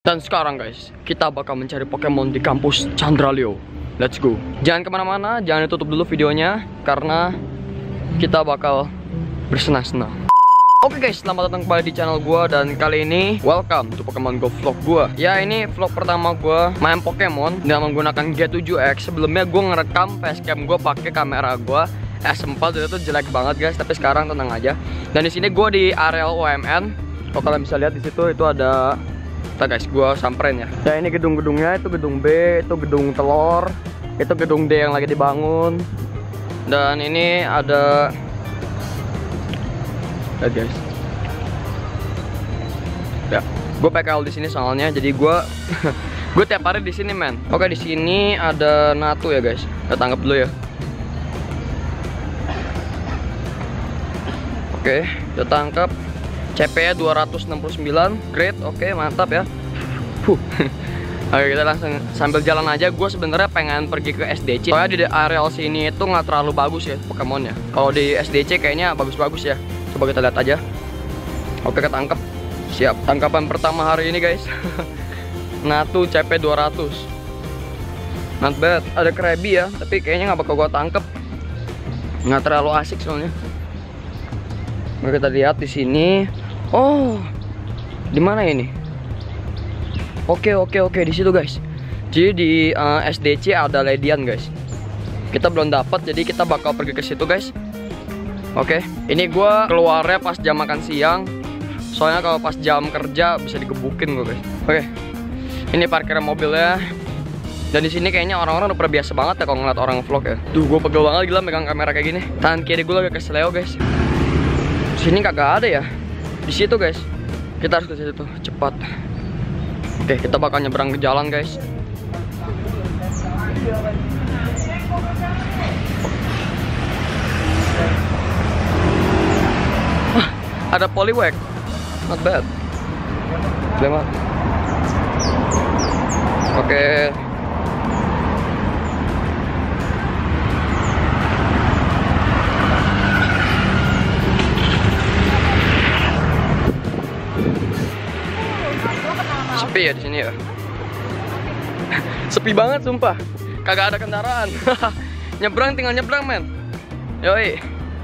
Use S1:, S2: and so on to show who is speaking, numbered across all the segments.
S1: Dan sekarang guys, kita bakal mencari Pokemon di kampus Chandraleo. Let's go. Jangan kemana-mana, jangan ditutup dulu videonya, karena kita bakal bersenang-senang. Oke guys, selamat datang kembali di channel gua. Dan kali ini, welcome to Pokemon Go vlog gua. Ya, ini vlog pertama gua main Pokemon dengan menggunakan G7X. Sebelumnya gua ngerekam facecam gua pakai kamera gua S4, itu tuh jelek banget guys. Tapi sekarang tenang aja. Dan di sini gua di area UMN. Kalau kalian bisa lihat di situ, itu ada. Kita guys, gua samperin ya. Ya, ini gedung-gedungnya, itu gedung B, itu gedung telur, itu gedung D yang lagi dibangun. Dan ini ada, lihat guys. Ya, gue PKL di sini soalnya, jadi gue gue tiap hari di sini men. Oke, di sini ada Natu ya guys. Kita tangkap dulu ya. Oke, kita tangkap. CP-nya 269, great, oke, mantap ya. Oke, kita langsung sambil jalan aja. Gue sebenarnya pengen pergi ke SDC. Soalnya di areal sini itu nggak terlalu bagus ya Pokemonnya. Kalau di SDC kayaknya bagus-bagus ya. Coba kita lihat aja. Oke, ketangkep. Siap. Tangkapan pertama hari ini guys. Natu CP 200. Not bad. Ada Krabby ya, tapi kayaknya nggak bakal gue tangkep. Nggak terlalu asik soalnya. Oke, kita lihat di sini. Oh, di mana ini? Oke, di situ guys. Jadi di SDC ada Ledian guys. Kita belum dapat, jadi kita bakal pergi ke situ guys. Oke, ini gue keluarnya pas jam makan siang. Soalnya kalau pas jam kerja bisa digebukin gue guys. Oke, ini parkiran mobilnya. Dan di sini kayaknya orang-orang udah biasa banget ya kalau ngeliat orang vlog ya. Duh, gue pegel banget gila megang kamera kayak gini. Tangan kiri gue lagi kesleo guys. Sini kagak ada ya. Di situ guys. Kita harus ke situ cepat. Oke, kita bakal nyebrang ke jalan guys. Ada Poliwag. Not bad. Lewat. Oke. Sepi ya di sini ya. Sepi banget sumpah. Kagak ada kendaraan. Nyebrang tinggal nyebrang men. Yoi.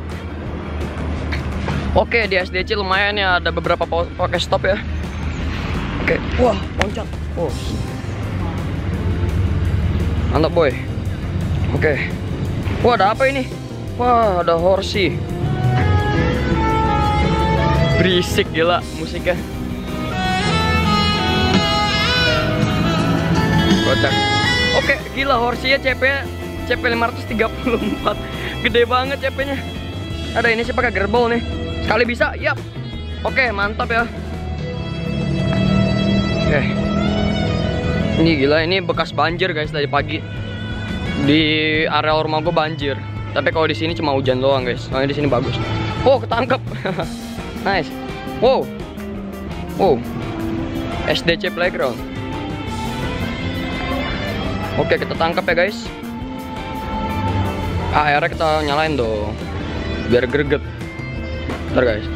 S1: Oke, di SDC lumayan ya, ada beberapa Pokestop ya. Oke, wah, loncat. Oh. Mantap boy. Oke. Wah, ada apa ini? Wah, ada Horsey. Berisik gila musiknya. Kocak. Oke, gila Horsey-nya CP 534. Gede banget CP-nya. Ada ini sih pakai gerbol nih. Sekali bisa, yap. Oke, mantap ya. Oke. Ini gila, ini bekas banjir guys tadi pagi. Di area rumah gue banjir. Tapi kalau di sini cuma hujan doang guys. Soalnya di sini bagus. Oh, ketangkep. Nice. Wow. Wow. SDC Playground. Oke, kita tangkap ya guys. AR-nya kita nyalain dong. Biar greget. Bentar guys.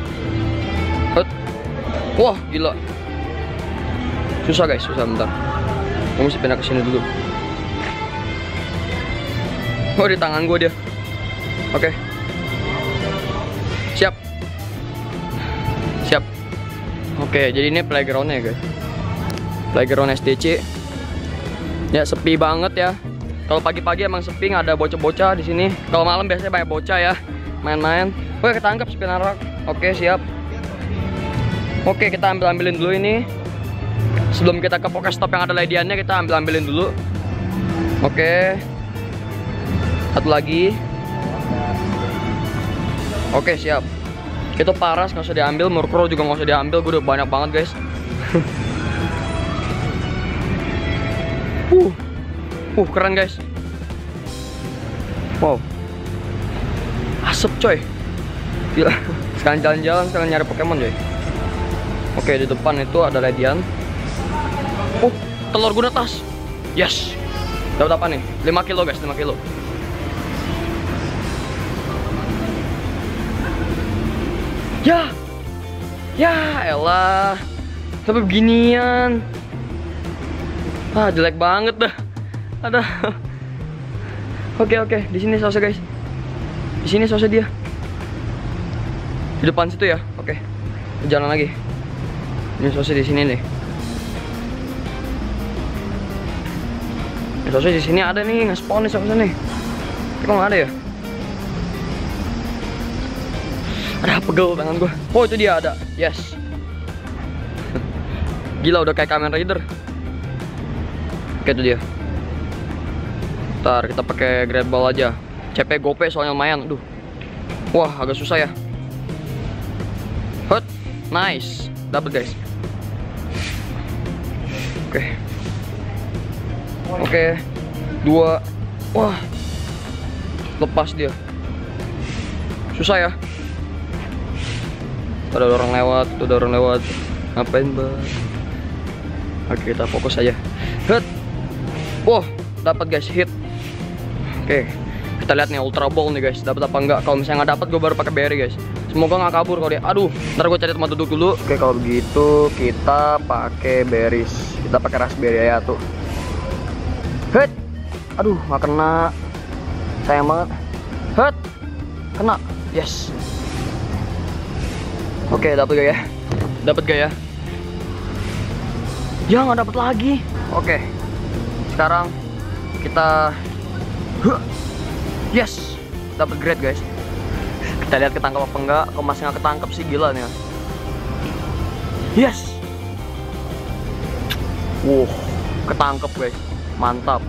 S1: Wah, gila. Susah guys, susah bentar. Gue mesti pindah ke sini dulu. Oh, di tangan gue dia. Oke. Siap. Siap. Oke, jadi ini playgroundnya guys. Playground SDC. Ya, sepi banget ya. Kalau pagi-pagi emang sepi, nggak ada bocah-bocah di sini. Kalau malam biasanya banyak bocah ya, main-main. Oke, ketangkap Spinarak. Oke, siap. Oke, kita ambilin dulu ini. Sebelum kita ke Pokestop yang ada Lediannya, kita ambilin dulu. Oke. Satu lagi. Oke, siap. Itu Paras nggak usah diambil, Murkrow juga nggak usah diambil. Gue udah banyak banget guys. Keren guys. Wow. Asep coy. Gila. Sekarang jalan-jalan, sekarang nyari Pokemon coy. Oke, di depan itu ada Ledian. Telur guna tas. Yes. Dapat apa nih? 5 kilo guys, 5 kilo. Ya. Ya elah. Sampai beginian. Ah, jelek banget dah. Ada. Oke, di sini sausnya guys. Di sini sausnya dia. Di depan situ ya. Oke. Jalan lagi. Ini sausnya di sini nih. Ini sausnya di sini ada nih, nge-spawn nih sausnya nih. Tapi kok nggak ada ya? Ada pegel tangan gua. Oh, itu dia ada. Yes. Gila, udah kayak Kamen Rider. Oke, itu dia. Ntar kita pakai grab ball aja. CP gope soalnya lumayan. Aduh. Wah, agak susah ya. Hut. Nice. Dapat guys. Oke. 2. Wah. Lepas dia. Susah ya. Ada orang lewat. Ngapain, Bang? Oke, kita fokus aja. Hut. Wah, dapat guys, hit. Oke, kita lihat nih ultra ball nih guys, dapat apa enggak? Kalau misalnya nggak dapat, gue baru pakai berry guys. Semoga nggak kabur kalau dia. Aduh, ntar gue cari tempat duduk dulu. Oke, kalau begitu kita pakai berries. Kita pakai raspberry ya tuh. Hut. Aduh, nggak kena. Sayang banget. Hut. Kena. Yes. Oke, dapat gak ya? Dapat gak ya? Ya, nggak dapat lagi. Oke. Sekarang kita yes, dapat grade guys. Kita lihat ketangkap apa enggak. Kalau masih nggak ketangkap sih gila nih. Yes. Ketangkep guys. Mantap.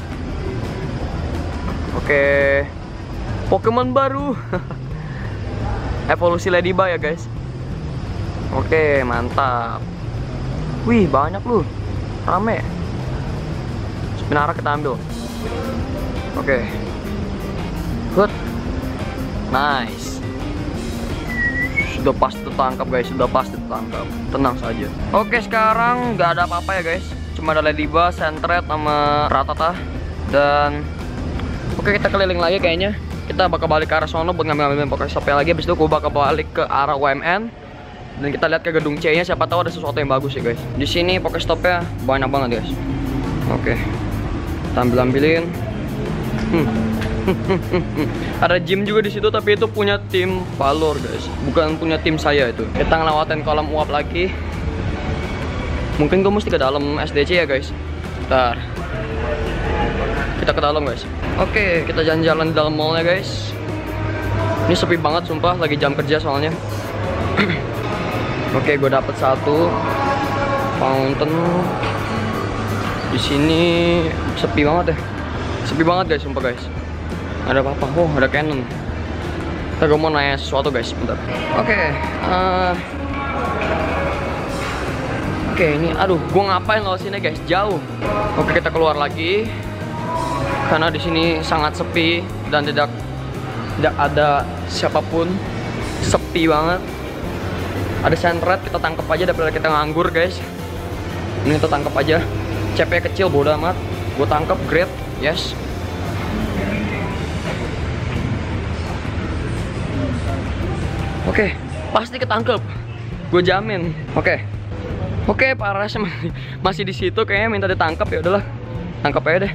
S1: Oke. Pokemon baru. Evolusi Ladybug ya guys. Oke, mantap. Wih, banyak lu. Rame. Spinara kita ambil. Oke. Hut. Nice. Sudah pasti tertangkap guys, sudah pasti tertangkap. Tenang saja. Oke, sekarang nggak ada apa-apa ya guys. Cuma ada Ladybug, Sentret, sama Rattata. Dan oke, kita keliling lagi kayaknya. Kita bakal balik ke arah sono buat ngambil Pokestopnya lagi. Habis itu gue bakal balik ke arah UMN. Dan kita lihat ke gedung C-nya, siapa tahu ada sesuatu yang bagus ya guys. Di sini Pokestopnya banyak banget guys. Oke. Kita ambilin. Ada gym juga di situ, tapi itu punya tim Valor guys, bukan punya tim saya itu. Kita ngelewatin kolam uap lagi. Mungkin gue mesti ke dalam SDC ya guys. Ntar kita ke dalam guys. Oke, kita jalan-jalan di dalam mallnya guys. Ini sepi banget sumpah, lagi jam kerja soalnya. Oke, gue dapet satu fountain. Di sini sepi banget ya. Sepi banget guys, sumpah guys. Ada apa-apa? Oh, ada cannon. Kita gue mau nanya sesuatu guys, bentar. Oke, ini aduh, gue ngapain lewat sini guys? Jauh. Oke, kita keluar lagi. Karena di sini sangat sepi dan tidak ada siapapun. Sepi banget. Ada Sentret, kita tangkap aja daripada kita nganggur guys. Ini kita tangkap aja. CP kecil bodo amat. Gue tangkap, great. Yes. Oke, pasti ketangkep. Gue jamin. Oke, parasnya masih di situ, kayaknya minta ditangkap ya udahlah. Tangkap aja deh.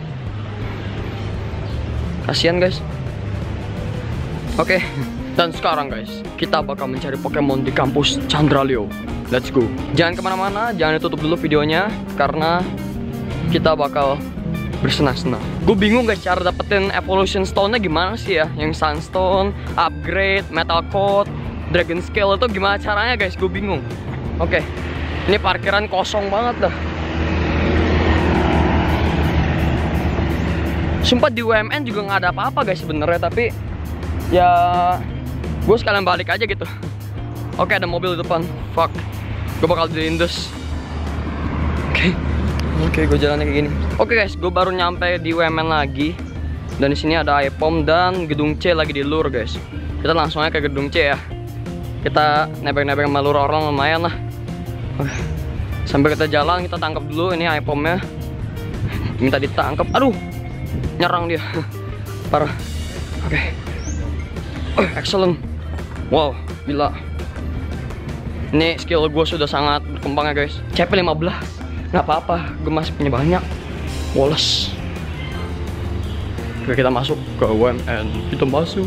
S1: Kasian guys. Oke, dan sekarang guys, kita bakal mencari Pokemon di kampus Chandraleo. Let's go. Jangan kemana-mana, jangan ditutup dulu videonya karena kita bakal bersenang-senang. Gue bingung guys cara dapetin Evolution Stone-nya gimana sih ya? Yang Sunstone, Upgrade, Metal Coat, Dragon Scale itu gimana caranya guys? Gue bingung. Oke, ini parkiran kosong banget dah. Sumpah di UMN juga nggak ada apa-apa guys sebenarnya, tapi ya gue sekalian balik aja gitu. Oke, ada mobil di depan. Fuck, gue bakal dilindas. Oke, gue jalannya kayak gini. Oke guys, gue baru nyampe di UMN lagi. Dan di sini ada iPom dan gedung C lagi di lur guys. Kita langsung aja ke gedung C ya. Kita nebeng-nebeng sama lur orang lumayan lah. Sambil kita jalan, kita tangkap dulu ini iPomnya. Minta ditangkap. Aduh, nyerang dia. Parah. Oke. Excellent. Wow, gila. Ini skill gue sudah sangat berkembang ya guys. CP 15. Nggak apa-apa, gue masih punya banyak. Woles. Oke, kita masuk ke UMN. Kita masuk.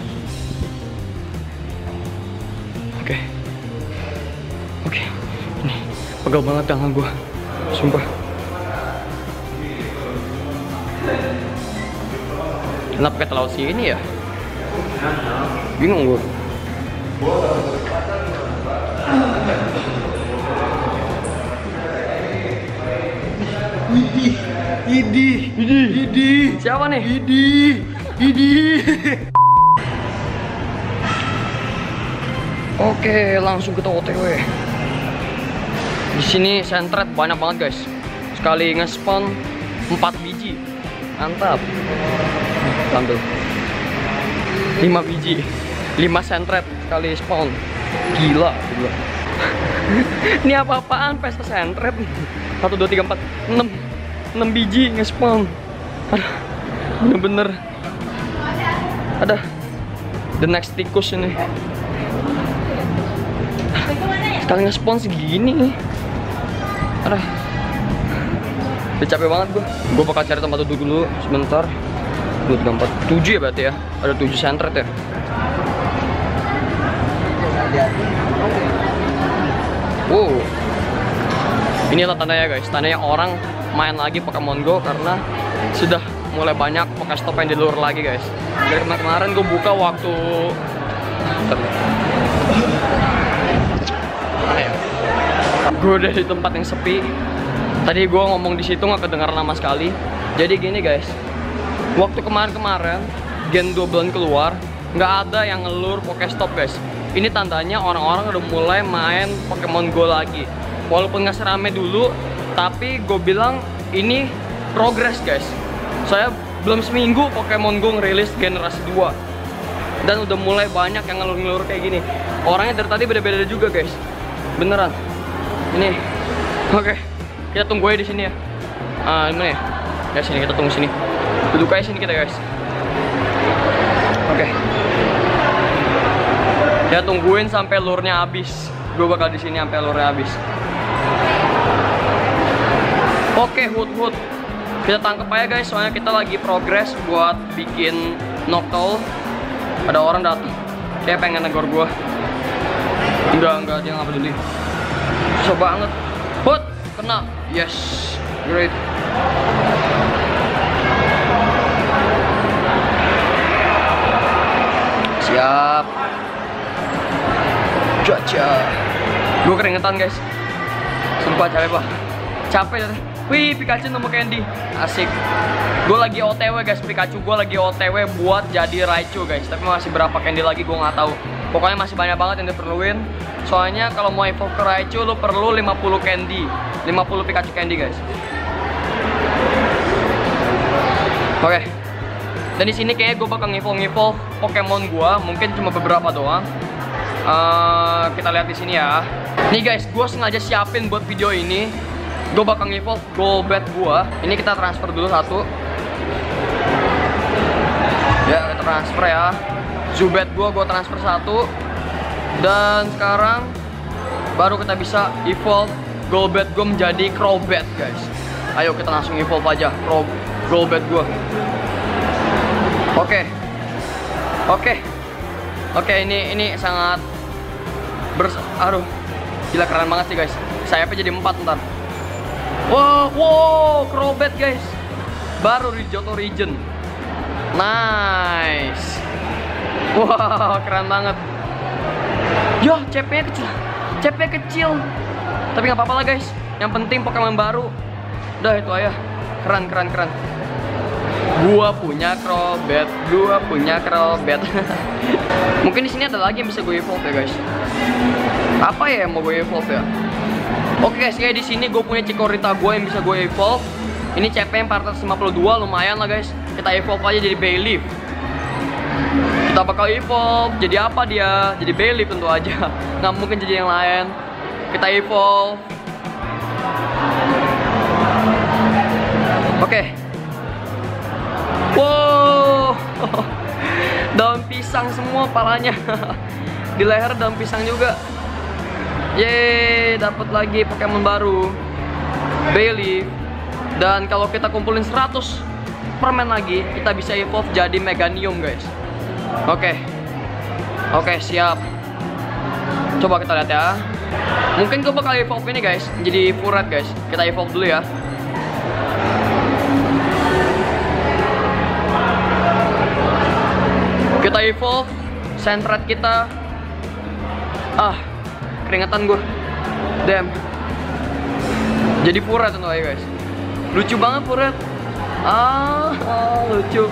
S1: Oke. Ini pegal banget tangan gua. Sumpah. Kenapa kita laut sini ya? Bingung gua. Idi. Siapa nih? Idi. Oke, langsung kita OTW. Di sini sentret banyak banget guys. Sekali nge-spawn 4 biji. Mantap. Ambil 5 biji. 5 sentret sekali spawn. Gila. Ini apa-apaan pesta sentret? 1 2 3 4 6 biji nge-spawn. Aduh, bener-bener. Ada the next tikus ini. Sekali nge-spawn segini. Aduh, udah capek banget gue. Gue bakal cari tempat duduk dulu sebentar. 2, 3, 4, 7 ya berarti ya. Ada 7 sentret ya. Wow. Inilah tandanya guys, tandanya orang main lagi Pokemon Go karena sudah mulai banyak Pokestop yang di luar lagi guys. Dari kemarin gue buka waktu gue udah di tempat yang sepi. Tadi gue ngomong di situ nggak kedengaran sama sekali. Jadi gini guys, waktu kemarin Gen 2 bulan keluar, nggak ada yang ngelur Pokestop guys. Ini tandanya orang-orang udah mulai main Pokemon Go lagi. Walaupun nggak serame dulu, tapi gue bilang ini progress guys. Saya belum seminggu Pokemon Go ngerilis generasi 2 dan udah mulai banyak yang ngelur-ngelur kayak gini. Orangnya dari tadi beda-beda juga guys. Beneran. Ini. Oke. Kita tunggu aja di sini ya. Gimana ya? Ya sini, kita tunggu sini. Duduk aja sini kita guys. Oke. Ya tungguin sampai lurnya habis. Gue bakal di sini sampai lurnya habis. Oke, Hood. Kita tangkap aja guys, soalnya kita lagi progress buat bikin Noctowl. Ada orang datang. Kayak pengen negor gua. Enggak, dia nggak peduli. Susah banget. Hood, kena. Yes, great. Siap. Caca. Gue keringetan guys. Sumpah capek. Wih, Pikachu nemu candy. Asik. Gue lagi OTW guys, Pikachu gue lagi OTW buat jadi Raichu guys. Tapi masih berapa candy lagi gue nggak tahu. Pokoknya masih banyak banget yang diperluin. Soalnya kalau mau evolve ke Raichu lo perlu 50 candy. 50 Pikachu candy guys. Oke. Dan di sini kayaknya gue bakal ngevolve Pokemon gue, mungkin cuma beberapa doang. Kita lihat di sini ya. Nih guys, gue sengaja siapin buat video ini. Gue bakal ngevolve Golbat gue. Ini kita transfer dulu satu. Ya, kita transfer ya. Zubat gue transfer satu. Dan sekarang baru kita bisa evolve Golbat gue menjadi Crobat guys. Ayo kita langsung evolve aja Golbat gue. Oke, ini sangat aduh, gila keren banget sih guys. Sayapnya jadi 4 ntar. Wow, Crobat guys. Baru di Johto region. Nice. Wow, keren banget. Yo, CP-nya kecil. Tapi nggak apa-apa lah guys. Yang penting Pokemon baru. Udah itu aja. Keren. Gua punya Crobat. Mungkin di sini ada lagi yang bisa gue evolve ya guys. Apa ya yang mau gue evolve ya? Oke guys, kayak di sini gue punya Chikorita gue yang bisa gue evolve. Ini CP 452, lumayan lah guys. Kita evolve aja jadi Bayleef. Kita bakal evolve. Jadi apa dia? Jadi Bayleef tentu aja. Nggak mungkin jadi yang lain. Kita evolve. Oke. Wow. Daun pisang semua palanya. Di leher daun pisang juga. Yeay, dapat lagi Pokemon baru. Bayleef. Dan kalau kita kumpulin 100 permen lagi, kita bisa evolve jadi Meganium guys. Oke, siap. Coba kita lihat ya. Mungkin gue bakal evolve ini guys, jadi full red guys. Kita evolve dulu ya. Kita evolve Sandred kita. Keringetan gue. Damn. Jadi full red tentu aja guys. Lucu banget full red. Lucu.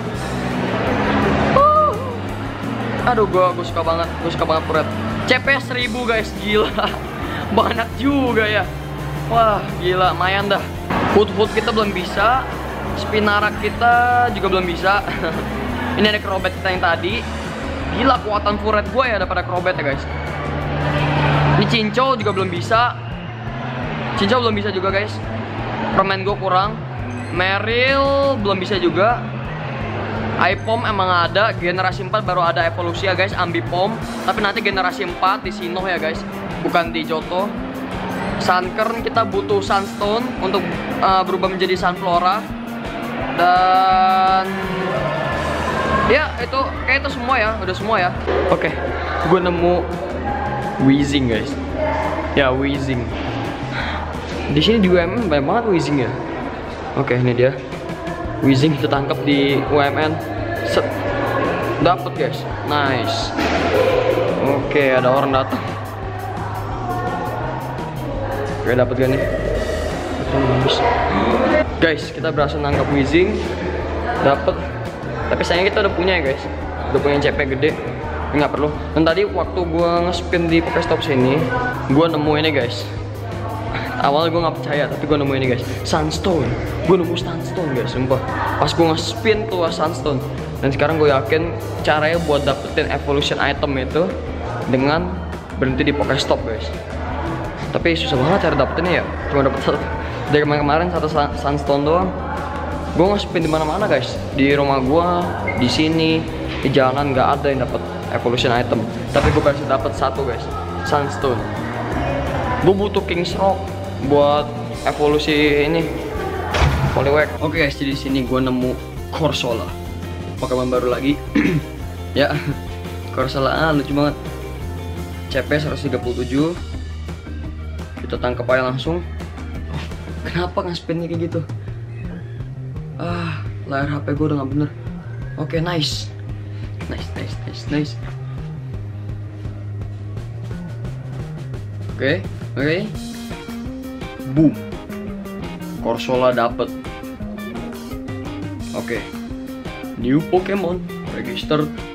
S1: Aduh, gue suka banget. Gue suka banget full red. CP 1000 guys, gila. Banyak juga ya. Wah, gila, lumayan dah. Hood kita belum bisa. Spinarak kita juga belum bisa. Ini ada Crobat kita yang tadi. Gila kekuatan full red gue ya daripada Crobat ya guys. Ini Cincau juga belum bisa. Cincau belum bisa juga guys. Permen gue kurang. Meryl belum bisa juga. Ipom emang ada. Generasi 4 baru ada evolusi ya guys, Ambipom. Tapi nanti generasi 4 di Sinnoh ya guys, bukan di Johto. Sunkern kita butuh Sunstone untuk berubah menjadi Sunflora. Dan ya itu kayak itu semua ya, udah semua ya. Oke, gue nemu Weezing guys. Ya, Weezing. Di sini di UMN banyak banget Weezing ya. Oke, ini dia. Weezing kita tangkap di UMN. Set. Dapet guys. Nice. Oke, ada orang datang. Oke, dapet gak nih? Guys, kita berhasil nangkap Weezing. Dapet. Tapi sayangnya kita udah punya ya guys. Udah punya CP gede. Nggak perlu. Dan tadi waktu gue nge-spin di Pokestop sini, gue nemu ini guys. Awalnya gue nggak percaya, tapi gue nemu ini guys. Sunstone. Gue nemu Sunstone guys, sumpah. Pas gue nge-spin keluar Sunstone. Dan sekarang gue yakin caranya buat dapetin evolution item itu dengan berhenti di Pokestop guys. Tapi susah banget cara dapetinnya ya. Cuma dapet satu. Dari kemarin satu Sunstone doang. Gue nge-spin di mana-mana guys. Di rumah gue, di sini, di jalan nggak ada yang dapet evolution item. Tapi gue berhasil dapet satu guys, Sunstone. Gue butuh King's Rock buat evolusi ini Poliwag. Oke guys, jadi sini gue nemu Corsola, Pokemon baru lagi. Ya, Corsola lucu banget. CP 137. Kita tangkap aja langsung. Kenapa nge-spinnya kayak gitu? Layar HP gue udah gak bener. Oke, nice. Nice. Oke. Boom. Corsola dapet. Oke. New Pokemon registered.